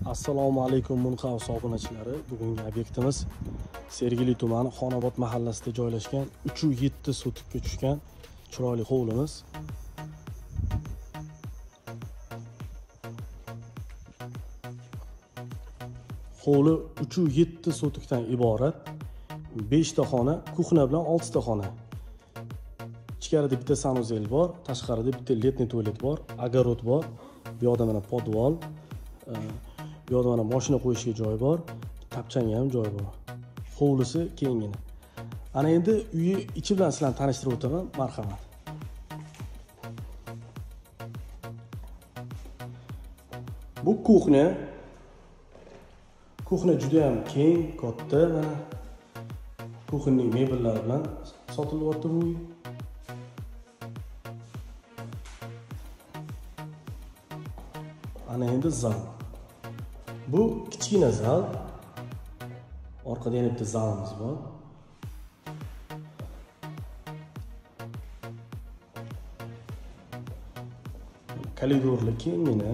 Assalomu alaykum Munxavs obunachilari. Bugungi obyektimiz Sergeli tumani Xonobod mahallasida joylashgan 3.7 sotikka tushgan chiroyli hovlimiz. Hovli 3.7 sotikdan iborat. 5 ta xona, kuxna bilan 6 ta xona. Ichkarida bitta sanuzel bor, tashqarida bitta letniy tualet bor, огород bor. Bu yoqda mana podval, bu yoqda mana mashina qo'yishga joy bor, tapchanga ham joy bor. Hovlisi kengina. Ana endi uyi ichi bilan sizlarni tanishtirib o'taman, marhamat. Bu kuxna. Kuxna juda ham keng, katta, mana kuxnaning mebellari bilan sotilyapti bu uy. Ana endi zal. Bu kichkina zal. Orqada yana bitta zalimiz bor. Koridorli kengina.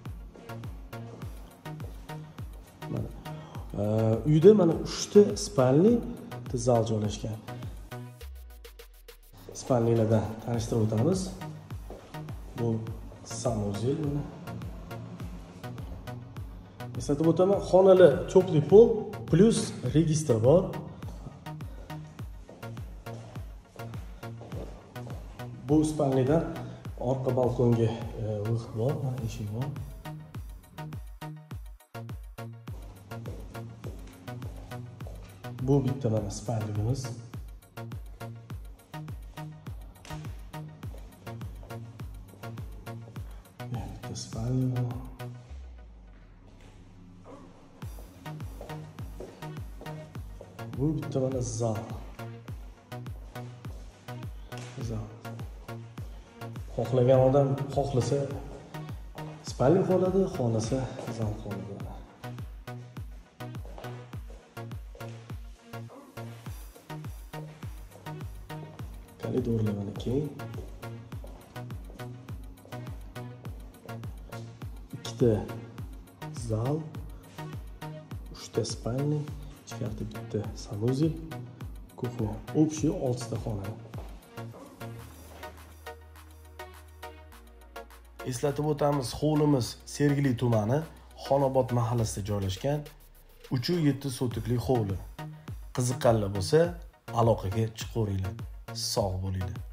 Mana uyda mana 3 ta spalni zal joylashgan. Spalnilardan tanishtirib o'tamiz. Bu sanuzel mana. Eslatib o'taman, xonalar cho'qli pol plus registr bor. Bu spalnidan orqa balkonga vixt bor, mana eshik bor. Bu bitta mana spalnimiz. Bitta spalni bor. Bu bitta mana zal. Xohlagan odam xohlasa spalni qoladi, xohlasa zal qoladi. Koridorlar mana keng. Ikkita zal, 3 ta spalni, ichkarida bitta sanuzel, kuxna. Общий 6 ta xona. Eslatib o'tamiz, hovlimiz Sergeli tumani Xonobod mahallasida joylashgan 3.7 sotikli hovli. Qiziqqanlar bo'lsa, aloqaga chiqaveringlar. Sog' bo'linglar.